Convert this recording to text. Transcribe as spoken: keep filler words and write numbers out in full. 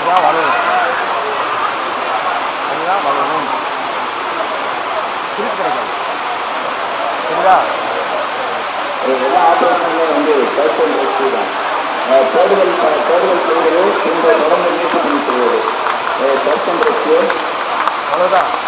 அதுதான் வரணும் அதுதான் வரணும் திருப்பி கிடைக்காது சரிங்களா எல்லா ஆபரேஷன்லையும் வந்து சர்ச் அண்ட் ரெஸ்கியூ தான் தேடுதல் தேடுதல் செய்வது இந்த தொடர்ந்து முயற்சி பண்ணி செய்வது சர்ச் அண்ட் ரெஸ்கியூ அவ்வளோதான்